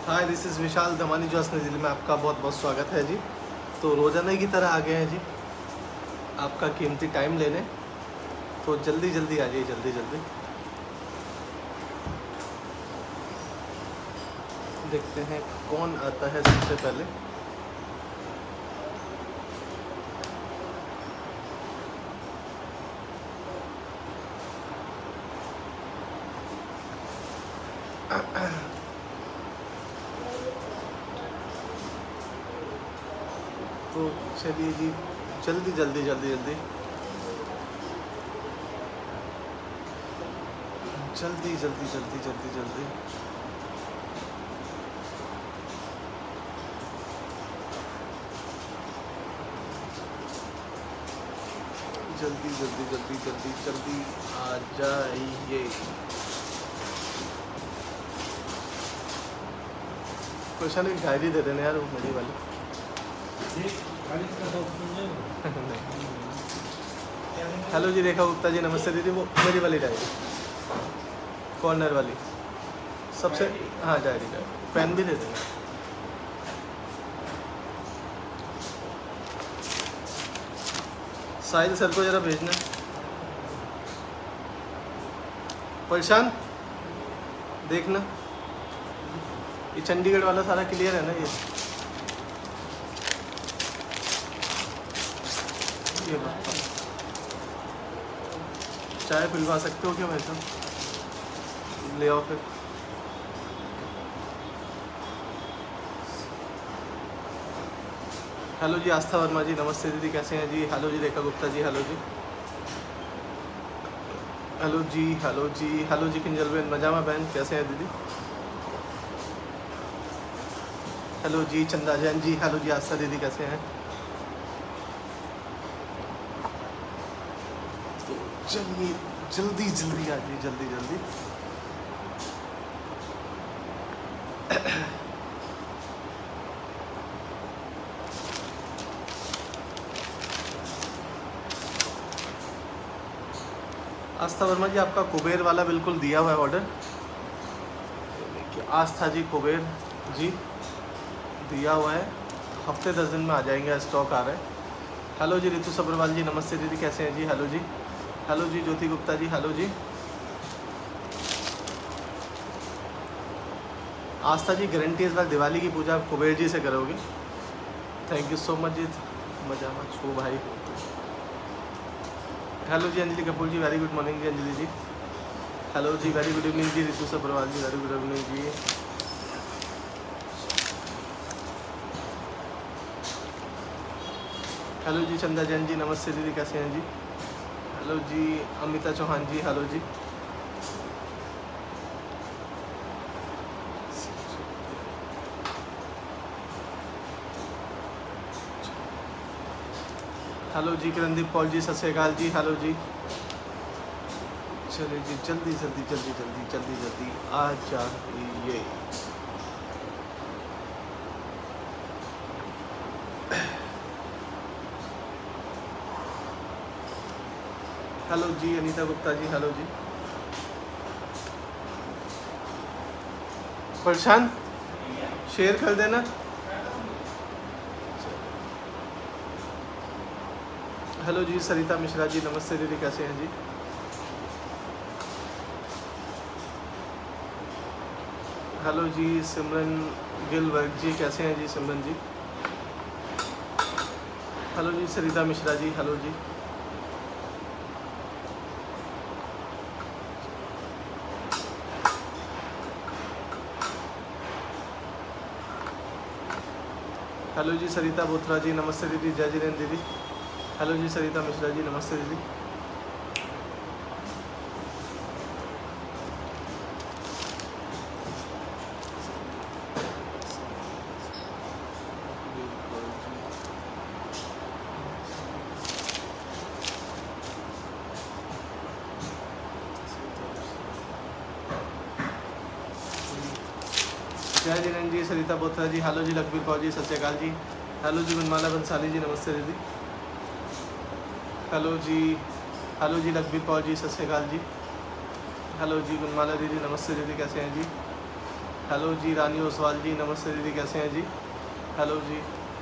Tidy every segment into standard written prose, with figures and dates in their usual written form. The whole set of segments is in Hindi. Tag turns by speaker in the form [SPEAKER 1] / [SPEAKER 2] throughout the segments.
[SPEAKER 1] Hi, this is Vishal Damani जो नई दिल्ली में आपका बहुत बहुत स्वागत है जी। तो रोज़ाना की तरह आ गए हैं जी आपका कीमती टाइम लेने। तो जल्दी जल्दी आ जाइए, जल्दी जल्दी। देखते हैं कौन आता है सबसे पहले। तो चलिए जी, जल्दी जल्दी जल्दी जल्दी जल्दी जल्दी जल्दी जल्दी जल्दी जल्दी जल्दी जल्दी जल्दी जल्दी आ जाइए। क्वेश्चन एक डायरी दे देना यार, वो मेरी वाली। हेलो जी रेखा गुप्ता जी, नमस्ते दीदी। वो मेरी वाली डायरी, कॉर्नर वाली सबसे। हाँ डायरी, पेन भी दे देना। साहिल सर को जरा भेजना। परेशान देखना, ये चंडीगढ़ वाला सारा क्लियर है ना। ये चाय पिलवा सकते हो क्या भाई साहब? ले आओ फिर। हेलो जी आस्था वर्मा जी, नमस्ते दीदी, कैसे हैं जी? हेलो जी रेखा गुप्ता जी, हेलो जी। हेलो जी, हेलो जी, हेलो जी किंजल बहन, मजामा बहन, कैसे हैं दीदी? हेलो जी चंदा जैन जी, हेलो जी आस्था दीदी, कैसे हैं? तो चलिए जल्दी जल्दी आ जाइए, जल्दी जल्दी। आस्था वर्मा जी, आपका कुबेर वाला बिल्कुल दिया हुआ है ऑर्डर। आस्था जी कुबेर जी दिया हुआ है, हफ्ते 10 दिन में आ जाएंगे, स्टॉक आ रहा है। हेलो जी रितु सब्रवाल जी, नमस्ते दीदी, कैसे हैं जी? हेलो जी, हेलो जी ज्योति गुप्ता जी, हेलो जी। आस्था जी गारंटी इस बार दिवाली की पूजा आप कुबेर जी से करोगे। थैंक यू सो मच जी, मजा मत छो भाई। हेलो जी Anjali Kapoor ji, very good morning जी अंजलि जी। हेलो जी, वेरी गुड इवनिंग जी Ritu Sabrawal ji, very good evening जी। हेलो जी चंदा जैन जी, नमस्ते दीदी, कैसे हैं जी? हेलो जी अमिता चौहान जी, हेलो जी। हेलो जी किरणदीप पॉल जी, सत श्री अकाल जी, हेलो जी। चलिए जी जल्दी जल्दी जल्दी जल्दी जल्दी जल्दी आ जाइए। हेलो जी अनीता गुप्ता जी, हेलो जी। परेशान शेयर कर देना। हेलो जी सरिता मिश्रा जी, नमस्ते दीदी, कैसे हैं जी? हेलो जी सिमरन गिलवर्ग जी, कैसे हैं जी सिमरन जी? हेलो जी सरिता मिश्रा जी, हेलो जी। हेलो जी सरिता बोथरा जी, नमस्ते दीदी, जय जिनेन्द्र दीदी। हेलो जी सरिता मिश्रा जी, नमस्ते दीदी। जय जिनेन्द्र जी, सरिता बोथरा जी, हेलो जी लखबीर कौर जी, सत श्री अकाल जी। हेलो जी मनमाला बंसाली जी, नमस्ते दीदी। हेलो जी लखबीर कौर जी, सत श्री अकाल जी। हेलो जी गुनमाला दीदी, नमस्ते दीदी, कैसे हैं जी? हेलो जी रानी ओसवाल जी, नमस्ते दीदी, कैसे हैं जी? हेलो जी,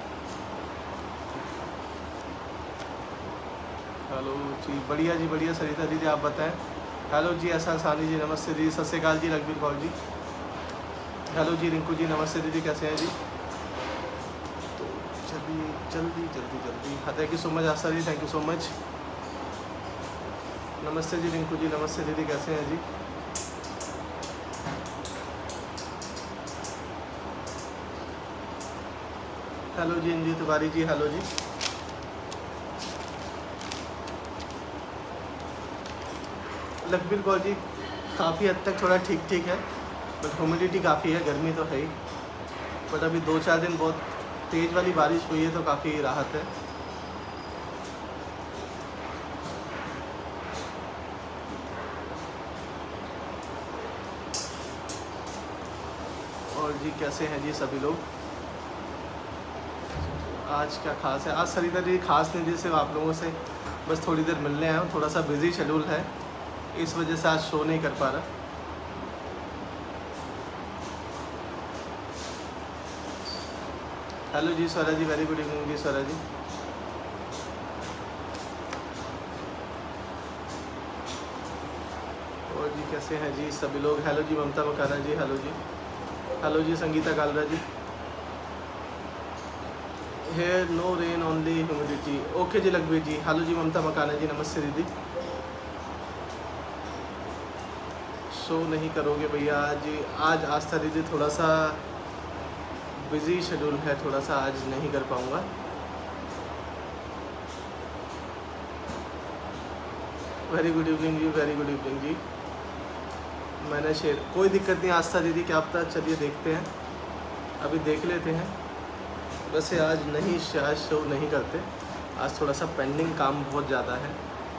[SPEAKER 1] हेलो जी, बढ़िया जी बढ़िया। सरिता दीदी आप बताएं। हेलो जी ऐसा सानी जी, नमस्ते दीदी, सत श्रीकाल जी रघबीर कौर जी। हेलो जी रिंकू जी, नमस्ते दीदी, कैसे हैं जी? तो चलिए जल्दी जल्दी जल्दी। Thank you so much Asha ji, thank you so much. नमस्ते जी रिंकू जी, नमस्ते दीदी, कैसे हैं जी? हेलो जी अंजू तिवारी जी, हेलो जी। लखबीर कौर जी काफ़ी हद तक थोड़ा ठीक ठीक है, बट ह्यूमिडिटी काफ़ी है, गर्मी तो है ही। बट अभी 2-4 दिन बहुत तेज़ वाली बारिश हुई है तो काफ़ी राहत है। और जी कैसे हैं जी सभी लोग? आज क्या खास है? आज सरिता जी खास नहीं जी, सिर्फ आप लोगों से बस थोड़ी देर मिलने आया हूँ। थोड़ा सा बिजी शेड्यूल है, इस वजह से आज शो नहीं कर पा रहा। हेलो जी Swara ji, very good evening जी स्वरा जी। और जी कैसे हैं जी सभी लोग? हेलो जी ममता मकाना जी, हेलो जी। हेलो जी Sangeeta Kalra ji. Here no rain only humidity, okay जी लखबीर जी। हेलो जी ममता मकाना जी, नमस्ते दीदी। शो नहीं करोगे भैया आज? आज आस्था दीदी थोड़ा सा बिजी शेड्यूल है, थोड़ा सा आज नहीं कर पाऊँगा। वेरी गुड इवनिंग जी, वेरी गुड इवनिंग जी। मैंने शेयर, कोई दिक्कत नहीं आस्था दीदी, क्या पता, चलिए देखते हैं, अभी देख लेते हैं। वैसे आज नहीं, शायद शो नहीं करते, आज थोड़ा सा पेंडिंग काम बहुत ज़्यादा है।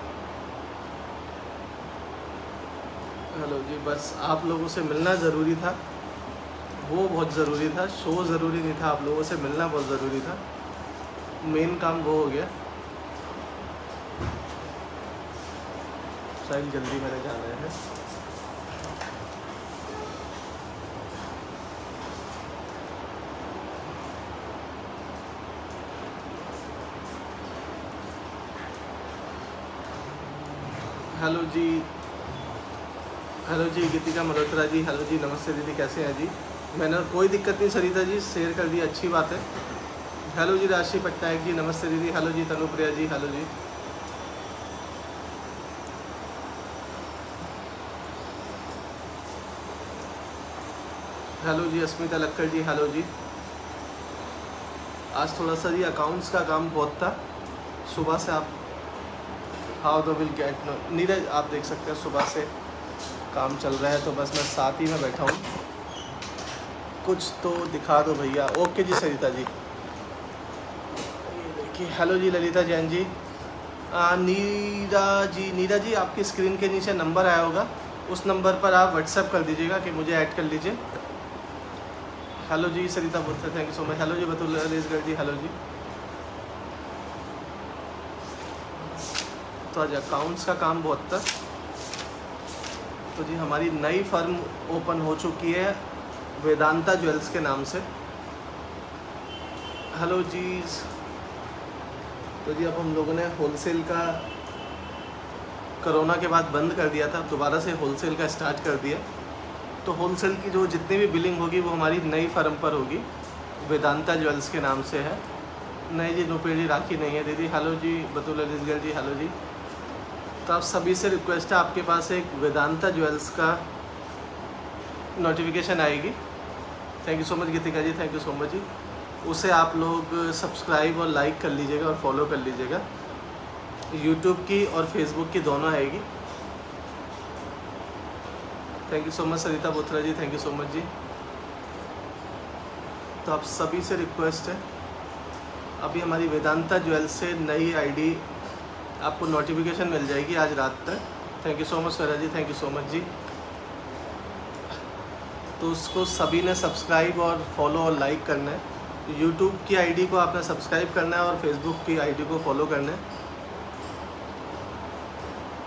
[SPEAKER 1] हेलो जी, बस आप लोगों से मिलना ज़रूरी था, वो बहुत ज़रूरी था। शो ज़रूरी नहीं था, आप लोगों से मिलना बहुत ज़रूरी था, मेन काम वो हो गया। शायद जल्दी मैंने जाना है। हेलो जी, हेलो जी गीतिका मल्होत्रा जी, हेलो जी, नमस्ते दीदी, कैसे हैं जी? मैंने कोई दिक्कत नहीं सरिता जी, शेयर कर दी, अच्छी बात है। हेलो जी राशि पट्टनायक जी, नमस्ते दीदी। हेलो जी तनुप्रिया जी, हेलो जी। हेलो जी अस्मिता लक्कड़ जी, हेलो जी। आज थोड़ा सा जी अकाउंट्स का काम बहुत था सुबह से। आप हाउ दो विल गेट नो, नीरज आप देख सकते हैं सुबह से काम चल रहा है, तो बस मैं साथ ही में बैठा हूँ। कुछ तो दिखा दो भैया। ओके जी सरिता जी, ये देखिए। हेलो जी ललिता जैन जी। नीरा जी आपकी स्क्रीन के नीचे नंबर आया होगा, उस नंबर पर आप व्हाट्सएप कर दीजिएगा कि मुझे ऐड कर लीजिए। हेलो जी सरिता बोलते, thank you so much. Hello जी बतुल अलीसगढ़ जी, हेलो जी। तो आज अकाउंट्स का काम बहुत था। तो जी हमारी नई फर्म ओपन हो चुकी है वेदांता ज्वेल्स के नाम से। हेलो जी। तो जी अब हम लोगों ने होलसेल का कोरोना के बाद बंद कर दिया था, अब दोबारा से होलसेल का स्टार्ट कर दिया। तो होलसेल की जो जितनी भी बिलिंग होगी वो हमारी नई फर्म पर होगी, वेदांता ज्वेल्स के नाम से है। नहीं जी नुपेर जी राखी नहीं है दीदी। हेलो जी बतुल अलीसगढ़ जी, हेलो जी। तो आप सभी से रिक्वेस्ट है, आपके पास एक वेदांता ज्वेल्स का नोटिफिकेशन आएगी। Thank you so much Geetika ji, thank you so much जी। उसे आप लोग सब्सक्राइब और लाइक कर लीजिएगा और फॉलो कर लीजिएगा। यूट्यूब की और फेसबुक की दोनों आएगी। Thank you so much Sarita Bothra ji, thank you so much जी। तो आप सभी से रिक्वेस्ट है, अभी हमारी वेदांता ज्वेल्स से नई आईडी आपको नोटिफिकेशन मिल जाएगी आज रात तक। Thank you so much Swara ji, thank you so much जी। तो उसको सभी ने सब्सक्राइब और फॉलो और लाइक करना है। यूट्यूब की आईडी को आपने सब्सक्राइब करना है और फेसबुक की आईडी को फॉलो करना है।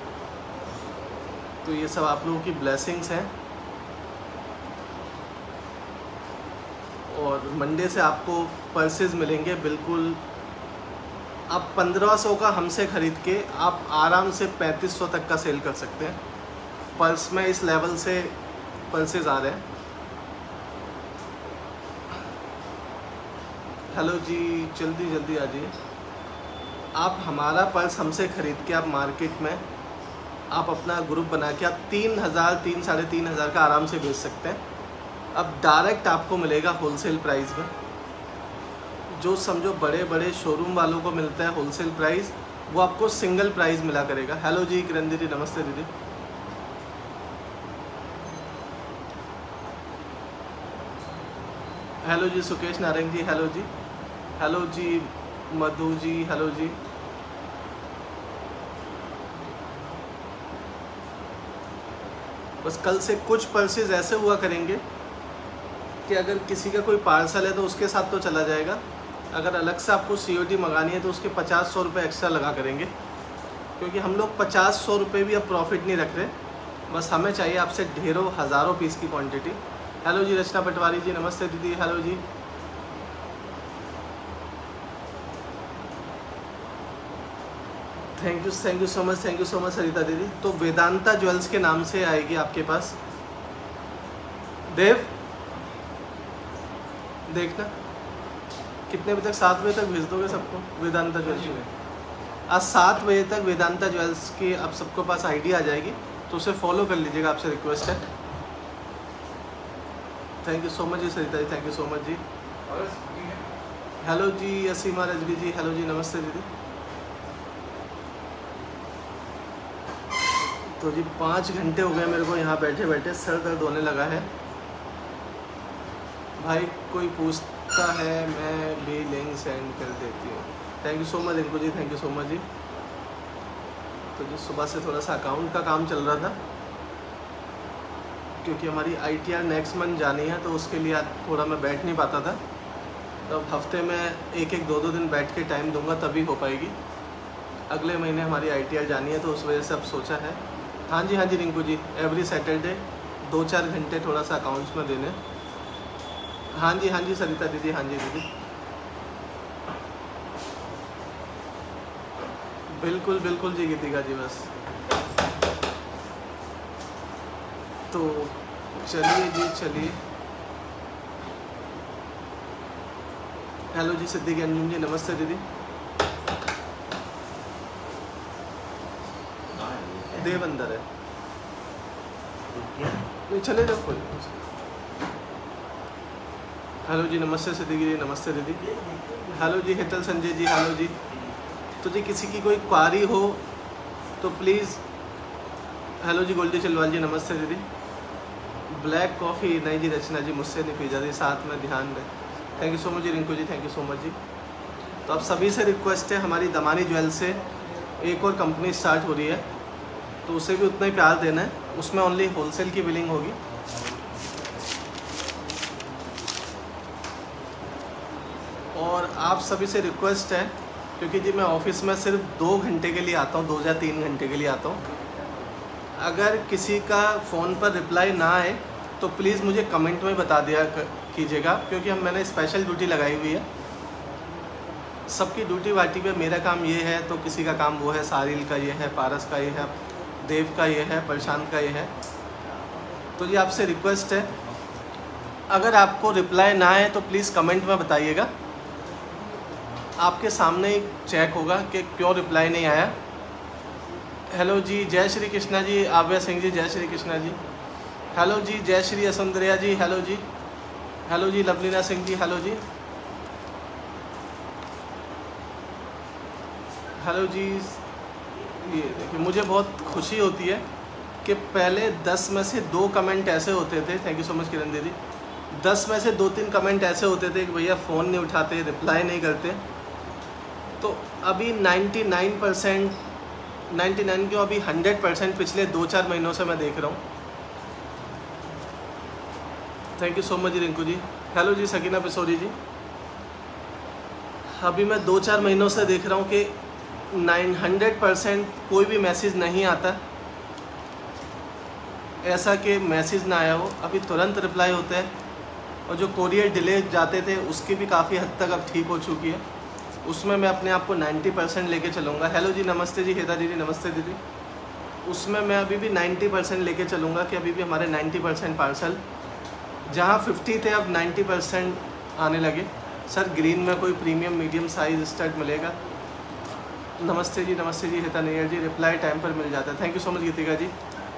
[SPEAKER 1] तो ये सब आप लोगों की ब्लेसिंग्स हैं। और मंडे से आपको पर्सेज मिलेंगे बिल्कुल। आप 1500 का हमसे ख़रीद के आप आराम से 3500 तक का सेल कर सकते हैं। पर्स में इस लेवल से पर्सेज आ रहे हैं। हेलो जी, जल्दी जल्दी आ जाइए। आप हमारा पर्स हमसे ख़रीद के आप मार्केट में आप अपना ग्रुप बना के आप 3000 साढ़े 3000 का आराम से बेच सकते हैं। अब डायरेक्ट आपको मिलेगा होलसेल प्राइस में। जो समझो बड़े बड़े शोरूम वालों को मिलता है होलसेल प्राइस, वो आपको सिंगल प्राइस मिला करेगा। हेलो जी किरण दीदी, नमस्ते दीदी। हेलो जी सुकेश नारंग जी, हेलो जी। हेलो जी मधु जी, हेलो जी। बस कल से कुछ पर्सेज ऐसे हुआ करेंगे कि अगर किसी का कोई पार्सल है तो उसके साथ तो चला जाएगा, अगर अलग से आपको COD मंगानी है तो उसके 50-100 रुपये एक्स्ट्रा लगा करेंगे, क्योंकि हम लोग 50-100 रुपये भी अब प्रॉफिट नहीं रख रहे। बस हमें चाहिए आपसे ढेरों हज़ारों पीस की क्वांटिटी। हेलो जी रचना पटवारी जी, नमस्ते दीदी, हेलो जी। Thank you so much, thank you so much Sarita दीदी। तो वेदांता ज्वेल्स के नाम से आएगी आपके पास। देव देखना कितने बजे तक, 7 बजे तक भेज दोगे सबको वेदांता ज्वेल्स में। आज 7 बजे तक वेदांता ज्वेल्स की आप सबको पास ID आ जाएगी, तो उसे फॉलो कर लीजिएगा, आपसे रिक्वेस्ट है। थैंक यू सो मच जी Sarita ji, thank you so much जी। हेलो जी असीमा रजवी जी, हेलो जी, नमस्ते दीदी। तो जी 5 घंटे हो गए मेरे को यहाँ बैठे बैठे, सर दर्द होने लगा है भाई। कोई पूछता है मैं भी लिंक सेंड कर देती हूँ। Thank you so much Rinku ji, thank you so much जी। तो जी सुबह से थोड़ा सा अकाउंट का काम चल रहा था, क्योंकि हमारी ITR नेक्स्ट मंथ जानी है, तो उसके लिए थोड़ा मैं बैठ नहीं पाता था। तो अब हफ्ते में 1-1, 2-2 दिन बैठ के टाइम दूंगा तभी हो पाएगी। अगले महीने हमारी ITR जानी है, तो उस वजह से अब सोचा है। हाँ जी रिंकू जी, एवरी सैटरडे 2-4 घंटे थोड़ा सा अकाउंट्स में देने। हाँ जी सरिता दीदी, हाँ जी दीदी, बिल्कुल बिल्कुल जी गीतिका जी। बस तो चलिए जी, चलिए। हेलो जी सिद्दीकी अंजुम जी, नमस्ते दीदी। देव अंदर है, नहीं चले जाओ कोई। हेलो जी नमस्ते सिद्दीकी जी, नमस्ते दीदी। हेलो जी हितल संजय जी, हेलो जी। तो जी किसी की कोई क्वारी हो तो प्लीज़। हेलो जी गोल्डी चिलवाल जी, नमस्ते दीदी। ब्लैक कॉफ़ी नहीं जी रचना जी, मुझसे नहीं पी जाती, साथ में ध्यान रहे। थैंक यू सो मच जी Rinku ji, thank you so much जी। तो आप सभी से रिक्वेस्ट है, हमारी दमानी ज्वेल से एक और कंपनी स्टार्ट हो रही है, तो उसे भी उतना ही प्यार देना है। उसमें ओनली होलसेल की बिलिंग होगी। और आप सभी से रिक्वेस्ट है, क्योंकि जी मैं ऑफिस में सिर्फ 2 घंटे के लिए आता हूँ, 2 या 3 घंटे के लिए आता हूँ। अगर किसी का फ़ोन पर रिप्लाई ना आए तो प्लीज़ मुझे कमेंट में बता दिया कीजिएगा, क्योंकि मैंने स्पेशल ड्यूटी लगाई हुई है। सबकी ड्यूटी वाटी पे मेरा काम ये है, तो किसी का काम वो है, सारिल का ये है, पारस का ये है, देव का ये है, प्रशांत का ये है। तो ये आपसे रिक्वेस्ट है, अगर आपको रिप्लाई ना आए तो प्लीज़ कमेंट में बताइएगा। आपके सामने ही चेक होगा कि क्यों रिप्लाई नहीं आया। हेलो जी जय श्री कृष्णा जी, आव्या सिंह जी, जय श्री कृष्णा जी। हेलो जी जय श्री असुंदरिया जी, हेलो जी। हेलो जी लवलीना सिंह जी, हेलो जी। हेलो जी। ये देखिए मुझे बहुत खुशी होती है कि पहले 10 में से 2 कमेंट ऐसे होते थे, thank you so much Kiran दीदी, 10 में से 2-3 कमेंट ऐसे होते थे कि भैया फ़ोन नहीं उठाते, रिप्लाई नहीं करते। तो अभी 99 क्यों, अभी 100% पिछले 2-4 महीनों से मैं देख रहा हूँ। Thank you so much Rinku ji. Hello जी सकीना पिसोरी जी। अभी मैं 2-4 महीनों से देख रहा हूँ कि 900% कोई भी मैसेज नहीं आता, ऐसा कि मैसेज ना आया हो, अभी तुरंत रिप्लाई होता है। और जो कोरियर डिले जाते थे उसकी भी काफ़ी हद तक अब ठीक हो चुकी है। उसमें मैं अपने आप को 90% लेके चलूँगा। हेलो जी, नमस्ते जी, हेता दीदी, नमस्ते दीदी। उसमें मैं अभी भी 90% लेके चलूँगा कि अभी भी हमारे 90% पार्सल, जहाँ 50 थे अब 90% आने लगे। सर ग्रीन में कोई प्रीमियम मीडियम साइज स्टड मिलेगा? नमस्ते जी, नमस्ते जी, हेता नैयर जी, रिप्लाई टाइम पर मिल जाता है। Thank you so much Geetika ji.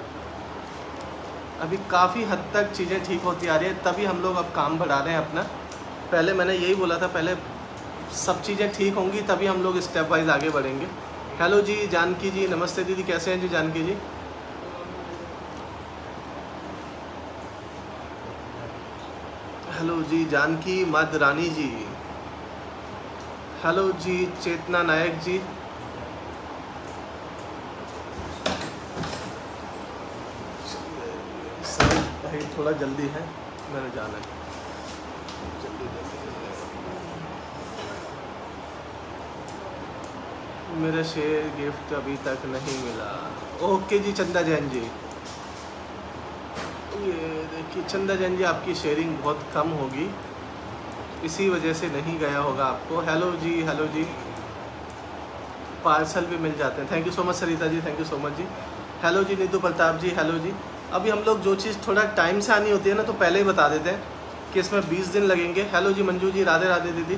[SPEAKER 1] अभी काफ़ी हद तक चीज़ें ठीक होती आ रही है, तभी हम लोग अब काम बढ़ा रहे हैं अपना। पहले मैंने यही बोला था, पहले सब चीज़ें ठीक होंगी तभी हम लोग स्टेप वाइज आगे बढ़ेंगे। हेलो जी जानकी जी, नमस्ते दीदी, कैसे हैं जी जानकी जी? हेलो जी जानकी मादरानी जी। हेलो जी चेतना नायक जी। सर भाई थोड़ा जल्दी है, मैंने जाना है, जल्दी जल्दी। मेरा शेयर गिफ्ट अभी तक नहीं मिला। ओके जी चंदा जैन जी, ये देखिए चंदा जैन जी, आपकी शेयरिंग बहुत कम होगी, इसी वजह से नहीं गया होगा आपको। हेलो जी, हेलो जी, पार्सल भी मिल जाते हैं। Thank you so much Sarita ji, thank you so much जी। हेलो जी नीतू प्रताप जी, हेलो जी। अभी हम लोग जो चीज़ थोड़ा टाइम से आनी होती है ना, तो पहले ही बता देते हैं कि इसमें 20 दिन लगेंगे। हेलो जी मंजू जी, राधे राधे दीदी,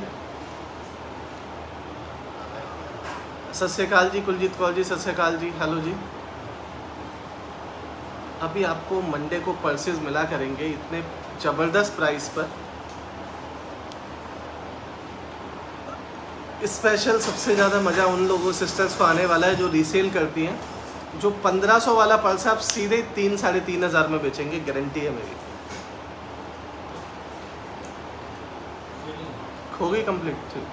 [SPEAKER 1] सत श्री अकाल जी, कुलजीत कौर जी, सत श्री अकाल जी, हेलो जी। अभी आपको मंडे को पर्सेज मिला करेंगे इतने ज़बरदस्त प्राइस पर। स्पेशल सबसे ज़्यादा मज़ा उन लोगों सिस्टर्स को आने वाला है जो रीसेल करती हैं। जो 1500 वाला पर्स आप सीधे 3 साढ़े 3 हज़ार में बेचेंगे, गारंटी है मेरी। हो गई कंप्लीट? ठीक।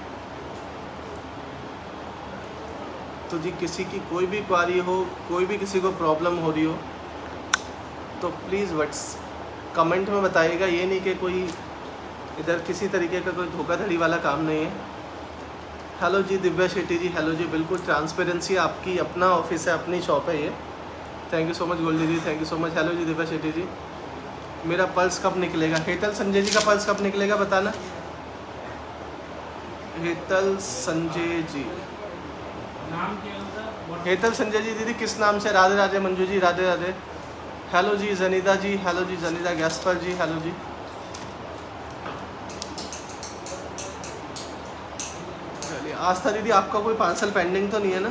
[SPEAKER 1] तो जी किसी की कोई भी क्वारी हो, कोई भी किसी को प्रॉब्लम हो रही हो, तो प्लीज़ कमेंट में बताइएगा। ये नहीं कि कोई इधर किसी तरीके का कोई धोखाधड़ी वाला काम नहीं है। हेलो जी दिव्या शेट्टी जी, हेलो जी, बिल्कुल ट्रांसपेरेंसी, आपकी अपना ऑफिस है, अपनी शॉप है ये। Thank you so much Goldie ji, thank you so much. Hello जी दिव्या शेट्टी जी। मेरा पर्स कब निकलेगा? हेतल संजय जी का पर्स कब निकलेगा बताना। हेतल संजय जी,
[SPEAKER 2] नाम क्या?
[SPEAKER 1] हेतल संजय जी दीदी किस नाम से? राधे राधे मंजू जी, राधे राधे। हेलो जी जनीदा जी, हेलो जी जनीदा गैस्पर जी, हेलो जी। चलिए आस्था दीदी, आपका कोई पार्सल पेंडिंग तो नहीं है ना?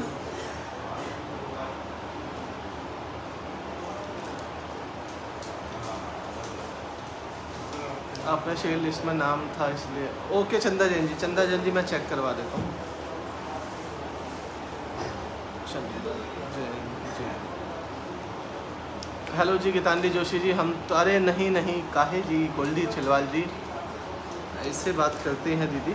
[SPEAKER 1] आपने शेयर लिस्ट में नाम था इसलिए। ओके चंदा जैन जी, चंदा जैन जी मैं चेक करवा देता हूँ। चंदा जैन जी, हेलो जी गीतांजलि जोशी जी। हम तो अरे नहीं नहीं काहे जी, गोल्डी छिलवाल जी, ऐसे बात करते हैं दीदी।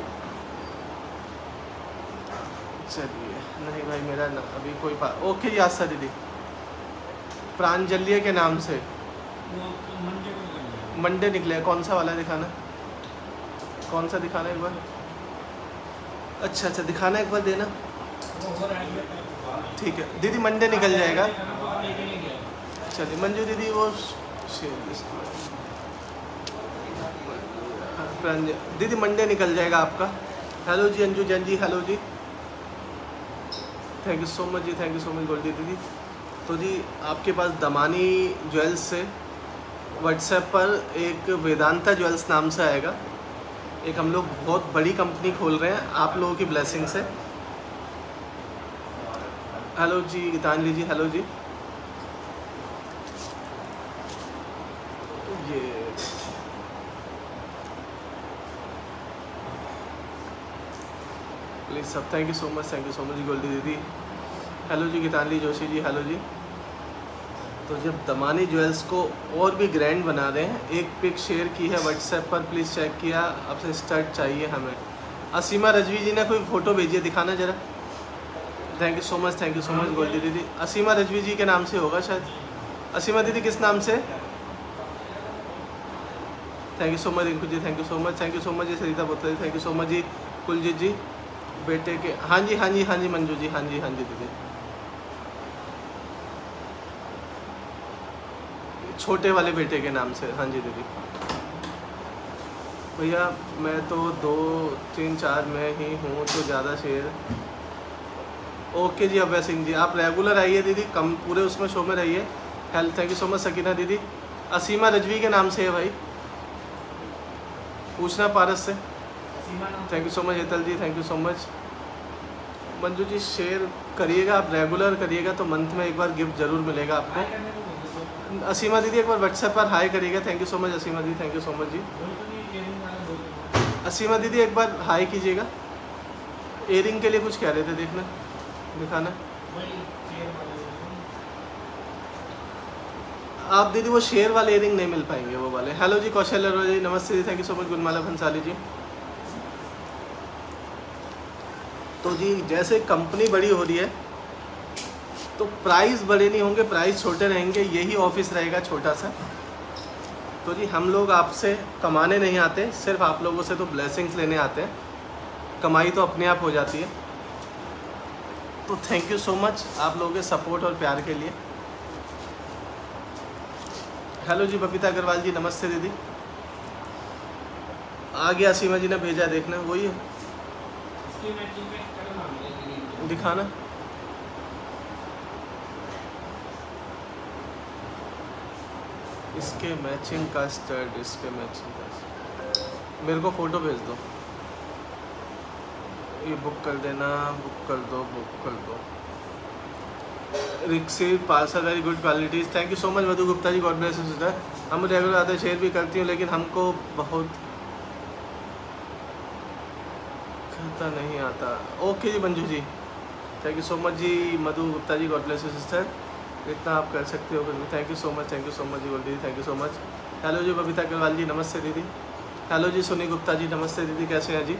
[SPEAKER 1] चलिए नहीं भाई मेरा ना अभी कोई ओके जी आस्था दीदी, प्रांजल्य के नाम से मंडे निकले। कौन सा वाला दिखाना, कौन सा दिखाना एक बार? अच्छा अच्छा दिखाना एक बार, देना। ठीक है दीदी, मंडे निकल जाएगा। चलिए मंजू दीदी वो दीदी मंडे निकल जाएगा आपका। हेलो जी अंजू जैन जी, हेलो जी, थैंक यू सो मच जी, thank you so much Goldie दीदी। तो जी आपके पास दमानी ज्वेल्स से व्हाट्सएप पर एक वेदांता ज्वेल्स नाम से आएगा। एक हम लोग बहुत बड़ी कंपनी खोल रहे हैं आप लोगों की ब्लेसिंग से। हेलो जी गीतांजलि जी, हेलो जी। ये प्लीज़ सब, thank you so much Goldie दीदी। हेलो जी गीतांजलि जोशी जी, हेलो जी। तो जब दमानी ज्वेल्स को और भी ग्रैंड बना रहे हैं, एक पिक शेयर की है व्हाट्सएप पर, प्लीज़ चेक किया। आपसे स्टड चाहिए हमें। असीमा रजवी जी ने कोई फ़ोटो भेजी है, दिखाना ज़रा। Thank you so much Goldie दीदी। असीमा रजवी जी के नाम से होगा शायद। असीमा दीदी किस नाम से? Thank you so much Rinku ji, thank you so much जी। Sarita Botal ji, thank you so much जी। कुलजीत जी बेटे के, हाँ जी मंजू जी, हाँ जी दीदी। छोटे वाले बेटे के नाम से, हाँ जी दीदी। भैया मैं तो 2 3 4 में ही हूँ तो ज़्यादा शेयर। ओके जी अभय सिंह जी, आप रेगुलर आइए दीदी, कम पूरे उसमें शो में रहिए। Health thank you so much Sakina दीदी। असीमा रजवी के नाम से है भाई, पूछना पारस से। Thank you so much Hetal ji, thank you so much. Manju ji share करिएगा, आप रेगुलर करिएगा तो मंथ में एक बार गिफ्ट जरूर मिलेगा आपको। असीमा दीदी एक बार व्हाट्सएप पर हाई करिएगा। Thank you so much Asima दीदी, थैंक यू सो मच जी। असीमा दीदी एक बार हाई कीजिएगा। एयरिंग के लिए कुछ कह रहे थे, देखना दिखाना। आप दीदी वो शेयर वाले एयरिंग नहीं मिल पाएंगे, वो वाले। हेलो जी कौशल अरोड़ा जी, नमस्ते जी, thank you so much. Gunmala Bhansali ji. तो जी जैसे कंपनी बड़ी हो रही है तो प्राइस बड़े नहीं होंगे, प्राइस छोटे रहेंगे, यही ऑफिस रहेगा छोटा सा। तो जी हम लोग आपसे कमाने नहीं आते, सिर्फ आप लोगों से तो ब्लेसिंग्स लेने आते हैं, कमाई तो अपने आप हो जाती है। तो थैंक यू सो मच आप लोगों के सपोर्ट और प्यार के लिए। हेलो जी बबीता अग्रवाल जी, नमस्ते दीदी। आ गया सीमा जी ने भेजा, देखना वही है, दिखाना। इसके मैचिंग का स्टड, इसके मैचिंग का, मेरे को फ़ोटो भेज दो, ये बुक कर देना, बुक कर दो, बुक कर दो। रिक्सी parcel very good qualities, thank you so much Madhu Gupta ji, god bless you sister. हम रेगुलर आते शेयर भी करती हूँ लेकिन हमको बहुत खाता नहीं आता। ओके जी Manju ji, thank you so much जी। Madhu Gupta ji, god bless you sister, इतना आप कर सकते हो। Thank you so much, thank you so much जी Goldie, thank you so much. Hello जी बबीता अग्रवाल जी, नमस्ते दीदी। हेलो जी सुनी गुप्ता जी, नमस्ते दीदी, कैसे हैं जी।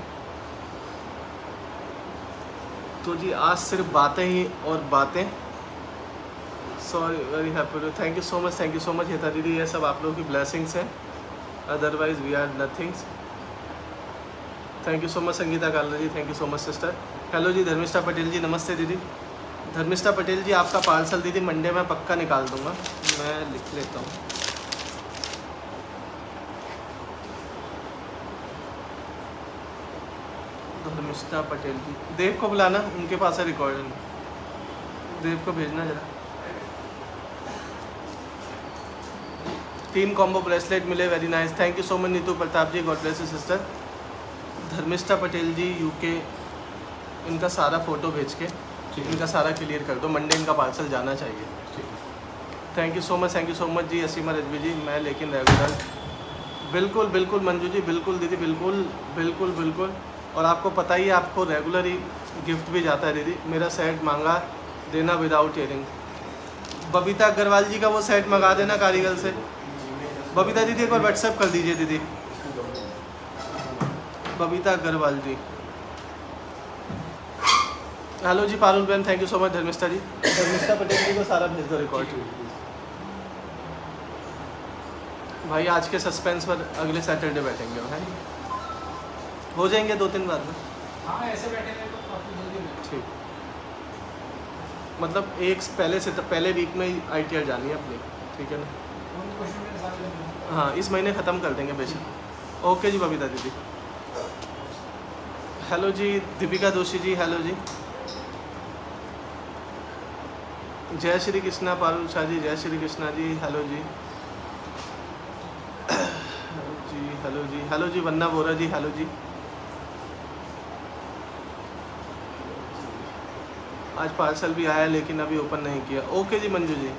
[SPEAKER 1] तो जी आज सिर्फ बातें ही और बातें। Sorry very happy, thank you so much, thank you so much Heta दीदी, ये सब आप लोगों की ब्लेसिंग्स हैं, otherwise we are nothings. Thank you so much Sangeeta Kalra ji, thank you so much sister. Hello जी धर्मिष्ठा पटेल जी, नमस्ते दीदी। धर्मिष्ठा पटेल जी आपका पार्सल दीदी मंडे में पक्का निकाल दूंगा, मैं लिख लेता हूँ। धर्मिष्ठा पटेल जी, देव को बुलाना, उनके पास है रिकॉर्डिंग, देव को भेजना जरा। 3 कॉम्बो ब्रेसलेट मिले, very nice, thank you so much Neetu Pratap ji, god bless you sister. Dharmishtha Patel ji UK, इनका सारा फ़ोटो भेज के इनका सारा क्लियर कर दो, मंडे इनका पार्सल जाना चाहिए। Thank you so much, thank you so much जी। असीमा रजवी जी, मैं लेकिन रेगुलर, बिल्कुल बिल्कुल मंजू जी, बिल्कुल दीदी, बिल्कुल बिल्कुल बिल्कुल। और आपको पता ही है आपको रेगुलर ही गिफ्ट भी जाता है दीदी। मेरा सेट मांगा देना विदाउट इयरिंग। बबीता अग्रवाल जी का वो सेट मंगा देना कारीगर से। बबीता दीदी एक बार व्हाट्सएप कर दीजिए दीदी, बबीता अग्रवाल जी। हेलो जी पारुल बहन, thank you so much. Dharmishtha ji, Dharmishtha Patel ji को सारा भेज दो रिकॉर्ड। भाई आज के सस्पेंस पर अगले सैटरडे बैठेंगे हम, हैं हो जाएंगे 2-3 बार में।
[SPEAKER 2] हाँ ऐसे बैठेंगे तो काफ़ी जल्दी में।
[SPEAKER 1] ठीक, मतलब एक पहले से पहले वीक में ITR जानी है अपनी, ठीक है ना। हाँ इस महीने ख़त्म कर देंगे बेशक। ओके जी बबीता दीदी। हेलो जी दीपिका दोषी जी, हेलो जी। जय श्री कृष्णा पारुल शाह जी, जय श्री कृष्णा जी, हेलो जी। जी हेलो जी, हेलो जी वन्ना बोरा जी, हेलो जी। आज पार्सल भी आया लेकिन अभी ओपन नहीं किया। ओके जी मंजू जी।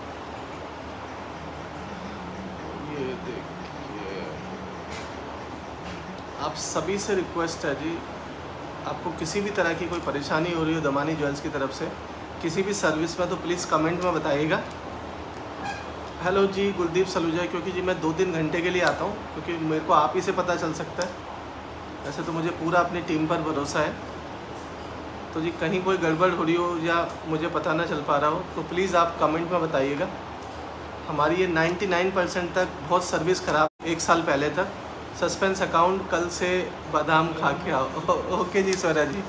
[SPEAKER 1] ये देखिए, आप सभी से रिक्वेस्ट है जी, आपको किसी भी तरह की कोई परेशानी हो रही हो दमानी ज्वेल्स की तरफ से किसी भी सर्विस में, तो प्लीज़ कमेंट में बताइएगा। हेलो जी गुलदीप सलूजा, क्योंकि जी मैं 2-3 घंटे के लिए आता हूँ, क्योंकि मेरे को आप ही से पता चल सकता है, वैसे तो मुझे पूरा अपनी टीम पर भरोसा है। तो जी कहीं कोई गड़बड़ हो रही हो या मुझे पता ना चल पा रहा हो तो प्लीज़ आप कमेंट में बताइएगा। हमारी ये 99% तक बहुत सर्विस ख़राब, 1 साल पहले तक। सस्पेंस अकाउंट कल से बादाम खा के आओ। ओके जी स्वरा जी।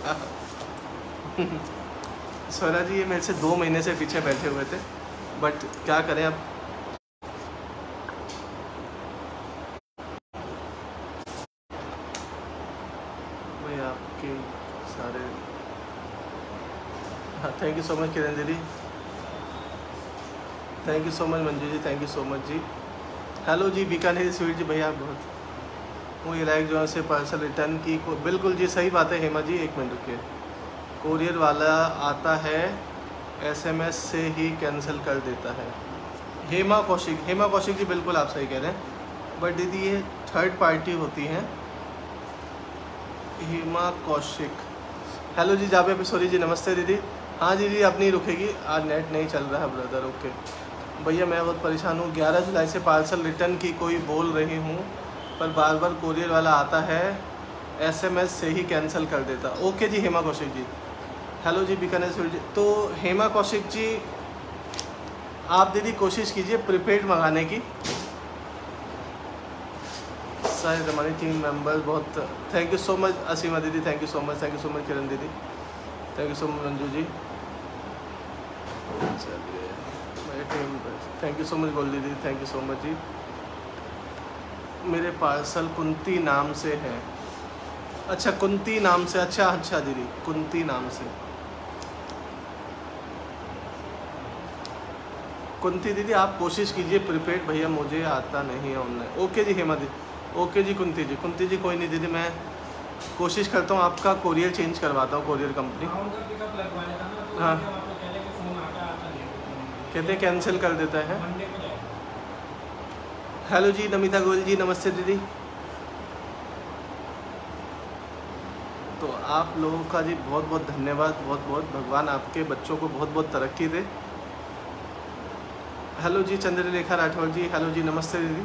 [SPEAKER 1] स्वरा जी ये मेरे से 2 महीने से पीछे बैठे हुए थे, बट क्या करें अब, भाई आपके सारे, हाँ thank you so much Kiran दीदी, thank you so much Manju ji, thank you so much जी। हेलो जी बीकानेरी स्वीट जी, भैया आप बहुत वो इलाक जो से पार्सल रिटर्न की बिल्कुल जी सही बात है हेमा जी, एक मिनट रुकिए। कोरियर वाला आता है SMS से ही कैंसिल कर देता है। हेमा कौशिक जी बिल्कुल आप सही कह रहे हैं, बट दीदी ये थर्ड पार्टी होती हैं। हेमा कौशिक, हेलो जी जाबे पे सॉरी जी, नमस्ते दीदी। हाँ दीदी अब नहीं रुकेगी, आज नेट नहीं चल रहा है ब्रदर, ओके। भैया मैं बहुत परेशान हूँ, 11 जुलाई से पार्सल रिटर्न की कोई बोल रही हूँ पर बार बार कोरियर वाला आता है SMS से ही कैंसिल कर देता। ओके जी हेमा कौशिक जी, हेलो जी बीकानेर जी। तो हेमा कौशिक जी आप दीदी कोशिश कीजिए प्रीपेड मंगाने की। शायद हमारी टीम मेंबर्स बहुत, thank you so much Asima दीदी, thank you so much, thank you so much Kiran दीदी, thank you so much Manju ji. चलिए मेरी team, thank you so much Goldie दीदी, थैंक यू सो मच जी। मेरे पार्सल कुंती नाम से है। अच्छा कुंती नाम से, अच्छा दीदी कुंती नाम से। कुंती दीदी आप कोशिश कीजिए प्रीपेड, भैया मुझे आता नहीं है ऑनलाइन। ओके जी हेमा दीदी, ओके जी कुंती जी कोई नहीं दीदी, मैं कोशिश करता हूँ आपका कोरियर चेंज करवाता हूँ, कोरियर कंपनी। हाँ कहते कैंसिल कर देता है। हेलो जी नमिता गोयल जी, नमस्ते दीदी। तो आप लोगों का जी बहुत बहुत धन्यवाद, बहुत बहुत, भगवान आपके बच्चों को बहुत बहुत तरक्की दे। हेलो जी चंद्रलेखा राठौर जी, हेलो जी नमस्ते दीदी।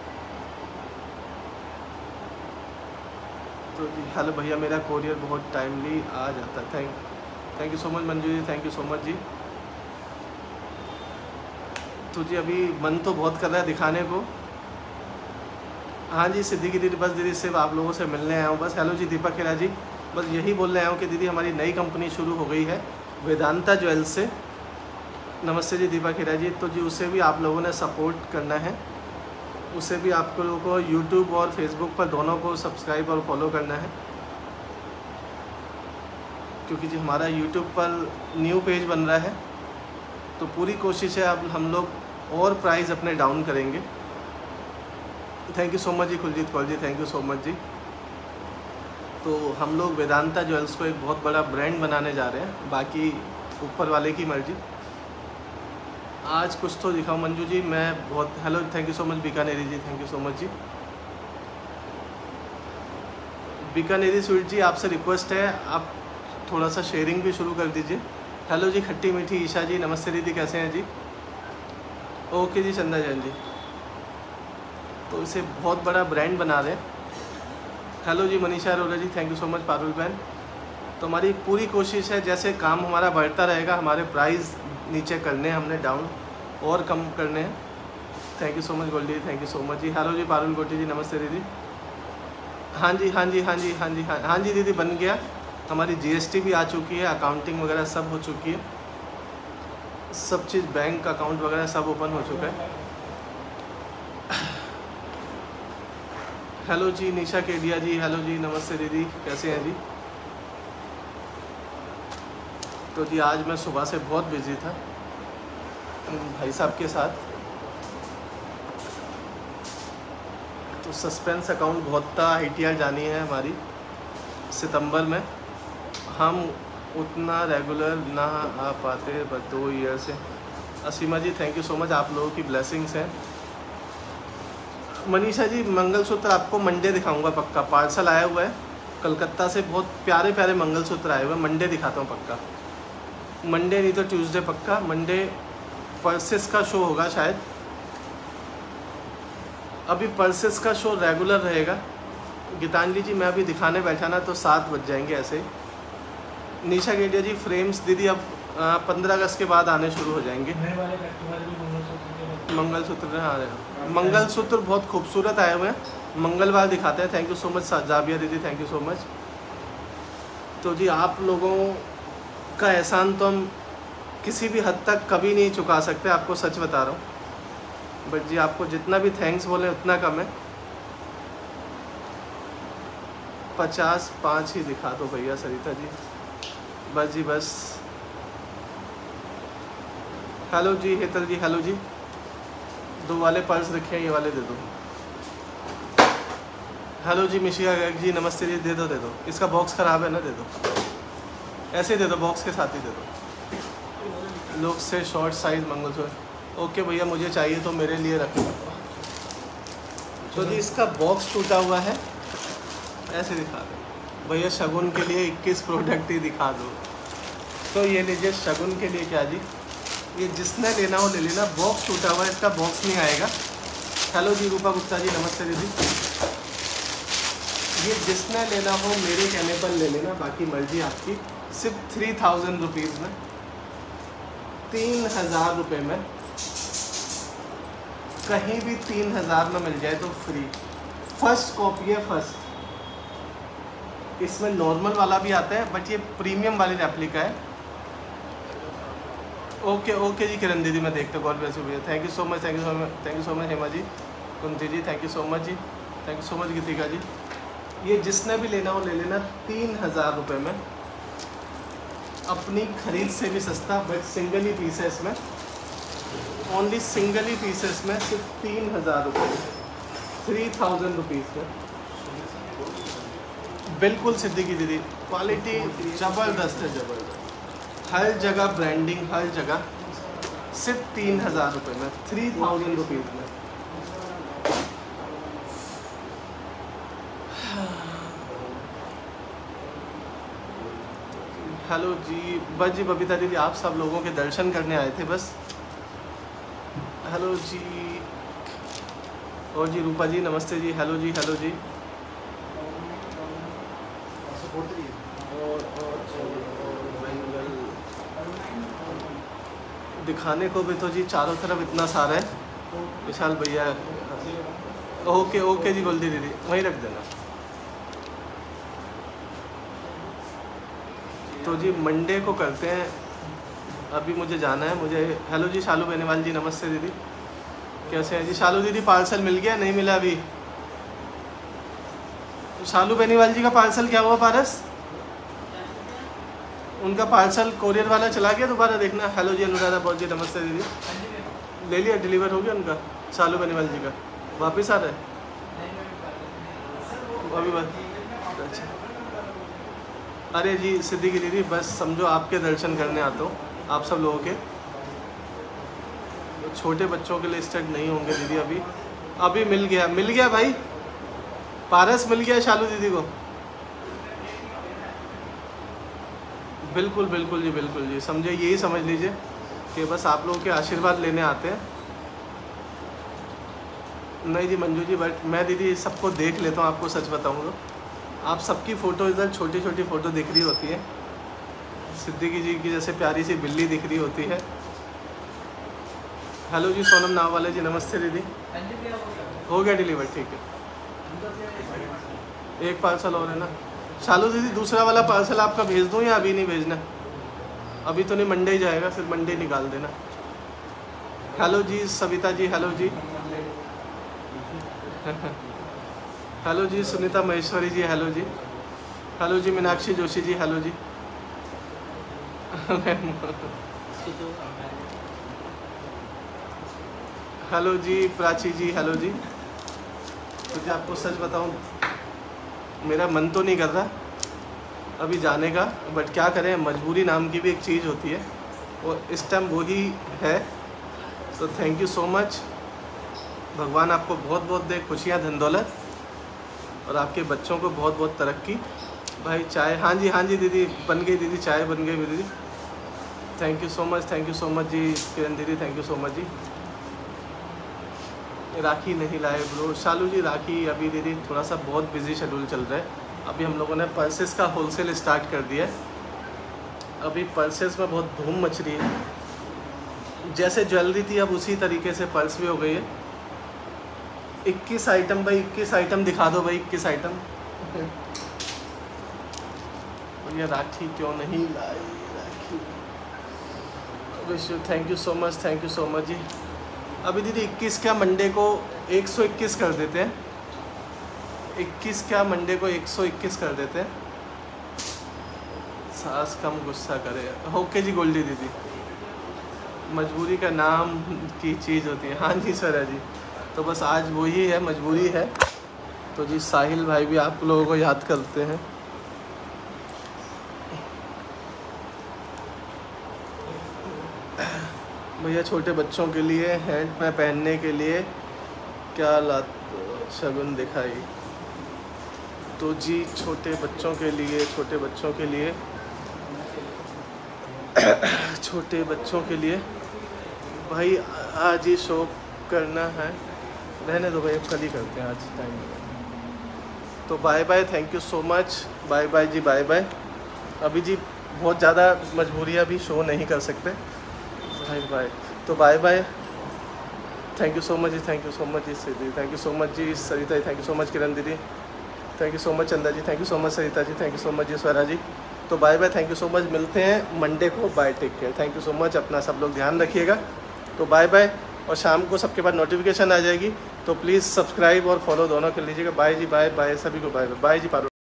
[SPEAKER 1] तो जी हेलो भैया मेरा कोरियर बहुत टाइमली आ जाता है। Thank you so much Manju ji, thank you so much जी। तो जी अभी मन तो बहुत कर रहा है दिखाने को। हाँ जी सिद्दीकी दीदी, बस दीदी सिर्फ आप लोगों से मिलने आया हूँ बस। हेलो जी दीपक खेरा जी, बस यही बोलने आया हूँ कि दीदी हमारी नई कंपनी शुरू हो गई है वेदांता ज्वेल्स से। नमस्ते जी दीपक खेरा जी। तो जी उसे भी आप लोगों ने सपोर्ट करना है, उसे भी आप लोगों को यूट्यूब और फेसबुक पर दोनों को सब्सक्राइब और फॉलो करना है, क्योंकि जी हमारा यूट्यूब पर न्यू पेज बन रहा है। तो पूरी कोशिश है अब हम लोग और प्राइस अपने डाउन करेंगे। थैंक यू सो मच जी Kuljeet Kaur ji, thank you so much जी। तो हम लोग वेदांता ज्वेल्स को एक बहुत बड़ा ब्रांड बनाने जा रहे हैं, बाकी ऊपर वाले की मर्जी। आज कुछ तो दिखाऊं मंजू जी, मैं बहुत, hello thank you so much Bikaneri ji, thank you so much जी। बीकानेरी स्वीट जी आपसे रिक्वेस्ट है आप थोड़ा सा शेयरिंग भी शुरू कर दीजिए। हेलो जी खट्टी मीठी ईशा जी, नमस्ते दीदी कैसे हैं जी। ओके जी चंदा जैन जी। तो इसे बहुत बड़ा ब्रांड बना रहे हैं। हेलो जी Manisha Arora ji, thank you so much Parul बहन। तो हमारी पूरी कोशिश है जैसे काम हमारा बढ़ता रहेगा, हमारे प्राइस नीचे करने हैं हमने, डाउन और कम करने हैं। Thank you so much Goldie, thank you so much जी। हेलो जी पारुल गोटी जी, नमस्ते दीदी। हाँ जी हाँ जी हाँ जी हाँ जी हाँ जी दीदी बन गया, हमारी GST भी आ चुकी है, अकाउंटिंग वगैरह सब हो चुकी है, सब चीज़ बैंक अकाउंट वगैरह सब ओपन हो चुका है। हेलो जी निशा केडिया जी, हेलो जी नमस्ते दीदी कैसे हैं जी। तो जी आज मैं सुबह से बहुत बिजी था भाई साहब के साथ, तो सस्पेंस अकाउंट बहुत था, ITR जानी है हमारी सितंबर में, हम उतना रेगुलर ना आ पाते बस 2 ईयर से। Asima ji thank you so much, आप लोगों की ब्लेसिंग्स हैं। मनीषा जी मंगलसूत्र आपको मंडे दिखाऊंगा पक्का, पार्सल आया हुआ है कलकत्ता से, बहुत प्यारे प्यारे मंगलसूत्र आए हुए हैं, मंडे दिखाता हूँ पक्का, मंडे नहीं तो ट्यूसडे पक्का। मंडे पर्सेस का शो होगा शायद, अभी पर्सेस का शो रेगुलर रहेगा। गीतांजलि जी मैं अभी दिखाने बैठा ना तो 7 बज जाएंगे ऐसे ही। निशा गेडिया जी फ्रेम्स दीदी अब 15 अगस्त के बाद आने शुरू हो जाएंगे। मंगलसूत्र आ रहे हैं, मंगलसूत्र बहुत खूबसूरत आए हुए हैं, मंगलवार दिखाते हैं। Thank you so much Jabia दीदी, थैंक यू सो मच। तो जी आप लोगों का एहसान तो हम किसी भी हद तक कभी नहीं चुका सकते, आपको सच बता रहा हूँ, बट जी आपको जितना भी थैंक्स बोले उतना कम है। 55 ही दिखा दो भैया सरिता जी, बस जी बस। हेलो जी हेतल जी, हेलो जी। 2 वाले पर्स रखे हैं, ये वाले दे दो। हेलो जी मिशिका गर्ग जी, नमस्ते जी। दे दो। इसका बॉक्स ख़राब है ना, दे दो, ऐसे दे दो, बॉक्स के साथ ही दे दो। लोग से शॉर्ट साइज मंगलसूत्र, ओके भैया मुझे चाहिए तो मेरे लिए रखना। तो जी इसका बॉक्स टूटा हुआ है, ऐसे दिखा दो भैया। शगुन के लिए 21 प्रोडक्ट ही दिखा दो। तो ये लीजिए शगुन के लिए क्या जी, ये जिसने लेना हो ले लेना। बॉक्स टूटा हुआ है, इसका बॉक्स नहीं आएगा। हेलो जी रूपा गुप्ता जी, नमस्ते दीदी। ये जिसने लेना हो मेरे कहने पर ले लेना, बाकी मर्जी आपकी। सिर्फ 3000 रुपीज़ में, 3000 रुपये में, कहीं भी 3000 में मिल जाए तो फ्री। फर्स्ट कॉपी है, फर्स्ट। इसमें नॉर्मल वाला भी आता है, बट ये प्रीमियम वाली रेप्लिका है। ओके जी किरण दीदी, मैं देखता हूँ। गॉड ब्लेस यू भैया, thank you so much, thank you so much Hema ji, Kunti ji, thank you so much जी, thank you so much Geetika ji. ये जिसने भी लेना हो ले लेना, 3000 रुपये में, अपनी खरीद से भी सस्ता। बट सिंगल ही पीस है इसमें, ओनली सिंगल ही पीस है इसमें, सिर्फ 3000 रुपये, 3000 रुपीज़ में। बिल्कुल सिद्दीकी दीदी, क्वालिटी ज़बरदस्त है, ज़बरदस्त। हर जगह ब्रांडिंग, हर जगह, सिर्फ 3000 रुपये में, 3000 रुपीज़ में। हेलो जी, बस जी बबीता दीदी, आप सब लोगों के दर्शन करने आए थे बस। हेलो जी, और जी रूपा जी, नमस्ते जी, हेलो जी, हेलो जी। दिखाने को भी तो जी चारों तरफ इतना सारा है। विशाल भैया, ओके जी गोल्डी दीदी, वहीं रख देना। तो जी मंडे को करते हैं, अभी मुझे जाना है मुझे। हेलो जी शालू बेनीवाल जी, नमस्ते दीदी, कैसे हैं जी? शालू दीदी पार्सल मिल गया? नहीं मिला अभी। शालू बेनीवाल जी का पार्सल क्या हुआ पारस? उनका पार्सल कोरियर वाला चला गया, दोबारा देखना। हेलो जी अनुराधा बहुत जी, नमस्ते दीदी। ले लिया, डिलीवर हो गया उनका, शालू बेनीवाल जी का? वापस आ रहा है अभी बस? अच्छा, अरे जी सिद्दीकी दीदी, बस समझो आपके दर्शन करने आता हूँ, आप सब लोगों के। छोटे बच्चों के लिए स्टड नहीं होंगे दीदी अभी मिल गया भाई, पारस मिल गया शालू दीदी को। बिल्कुल बिल्कुल जी, बिल्कुल जी, समझे, यही समझ लीजिए कि बस आप लोगों के आशीर्वाद लेने आते हैं। नहीं जी मंजू जी, बट मैं दीदी सबको देख लेता हूँ, आपको सच बताऊँ तो आप सबकी फ़ोटो इधर छोटी छोटी फ़ोटो दिख रही होती है। सिद्दीकी जी की जैसे प्यारी सी बिल्ली दिख रही होती है। हेलो जी सोनम नावाले जी, नमस्ते दीदी। हो गया डिलीवर, ठीक है। एक पार्सल और है ना शालू दीदी, दूसरा वाला पार्सल आपका भेज दूँ या अभी नहीं भेजना? अभी तो नहीं, मंडे ही जाएगा, फिर मंडे निकाल देना। हेलो जी सविता जी, हेलो जी। हेलो जी सुनीता महेश्वरी जी, हेलो जी। हेलो जी मीनाक्षी जोशी जी, हेलो जी। हेलो जी प्राची जी, हेलो जी। तो जी आपको सच बताऊं, मेरा मन तो नहीं कर रहा अभी जाने का, बट क्या करें, मजबूरी नाम की भी एक चीज़ होती है, और इस टाइम वही है। तो थैंक यू सो मच, भगवान आपको बहुत बहुत दे खुशियाँ, धन दौलत, और आपके बच्चों को बहुत बहुत तरक्की। भाई चाय, हाँ जी दीदी, बन गई दीदी, चाय बन गई दीदी। थैंक यू सो मच जी किरण दीदी, थैंक यू सो मच जी। राखी नहीं लाए ब्रो, शालू जी राखी अभी दीदी थोड़ा सा बहुत बिजी शेड्यूल चल रहा है। अभी हम लोगों ने पर्सेस का होलसेल स्टार्ट कर दिया है, अभी पर्सेस में बहुत धूम मच रही है। जैसे ज्वेलरी थी अब उसी तरीके से पर्स भी हो गई है। 21 आइटम भाई, 21 आइटम दिखा दो भाई, 21 आइटम। ये राखी क्यों नहीं लाई, राखी wish you, thank you so much जी। अभी दीदी 21 का मंडे को 121 कर देते हैं, 21 क्या, मंडे को 121 कर देते हैं। सास कम गुस्सा करे। ओके जी गोल्डी दीदी, मजबूरी का नाम की चीज़ होती है। हाँ जी सर है जी, तो बस आज वही है, मजबूरी है। तो जी साहिल भाई भी आप लोगों को याद करते हैं। भैया छोटे बच्चों के लिए हैंड में पहनने के लिए क्या शगुन दिखाई। तो जी छोटे बच्चों के लिए छोटे बच्चों के लिए भाई आज ही शो करना है। रहने दो भाई, अब कल ही करते हैं, आज टाइम नहीं। तो bye bye, thank you so much, bye bye जी, बाय बाय। अभी जी बहुत ज़्यादा मजबूरियाँ भी शो नहीं कर सकते, बाय बाय। तो bye bye, thank you so much जी, थैंक यू सो मच जी दीदी, थैंक यू सो मच जी Sarita ji, thank you so much Kiran दीदी, thank you so much Chanda ji, thank you so much Sarita ji, thank you so much जी स्वरा जी। तो bye bye, thank you so much, मिलते हैं मंडे को, bye, take care, thank you so much, अपना सब लोग ध्यान रखिएगा। तो बाय बाय, और शाम को सबके पास नोटिफिकेशन आ जाएगी, तो प्लीज़ सब्सक्राइब और फॉलो दोनों कर लीजिएगा। बाय जी, बाय बाय सभी को, बाय बाय जी। पारो